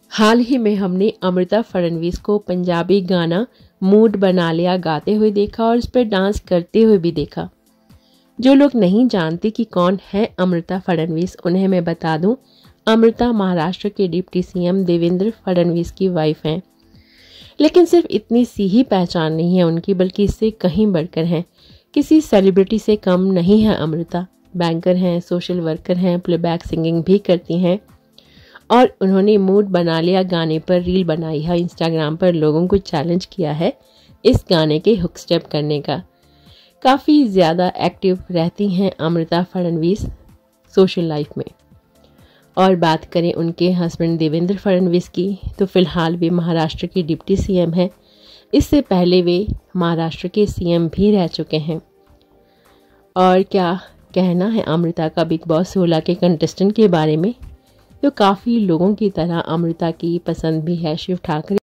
हाल ही में हमने अमृता फडणवीस को पंजाबी गाना मूड बना लिया गाते हुए देखा और उस पर डांस करते हुए भी देखा। जो लोग नहीं जानते कि कौन है अमृता फडणवीस, उन्हें मैं बता दूं, अमृता महाराष्ट्र के डिप्टी सीएम देवेंद्र फडणवीस की वाइफ हैं। लेकिन सिर्फ इतनी सी ही पहचान नहीं है उनकी, बल्कि इससे कहीं बढ़कर हैं। किसी सेलिब्रिटी से कम नहीं है अमृता। बैंकर हैं, सोशल वर्कर हैं, प्लेबैक सिंगिंग भी करती हैं और उन्होंने मूड बना लिया गाने पर रील बनाई है। इंस्टाग्राम पर लोगों को चैलेंज किया है इस गाने के हुक स्टेप करने का। काफ़ी ज़्यादा एक्टिव रहती हैं अमृता फडणवीस सोशल लाइफ में। और बात करें उनके हस्बैंड देवेंद्र फडणवीस की, तो फिलहाल वे महाराष्ट्र के डिप्टी सीएम हैं। इससे पहले वे महाराष्ट्र के सीएम भी रह चुके हैं। और क्या कहना है अमृता का बिग बॉस 16 के कंटेस्टेंट के बारे में, तो काफ़ी लोगों की तरह अमृता की पसंद भी है शिव ठाकरे।